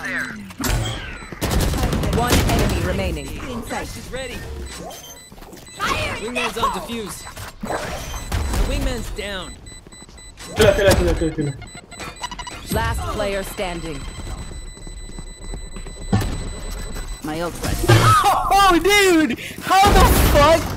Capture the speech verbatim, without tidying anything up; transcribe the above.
One enemy remaining. Inside. She's ready. Wingman's on defuse. The wingman's down. Kill, kill, kill, kill, kill. Last player standing. My ult ready. Oh, dude! How the fuck?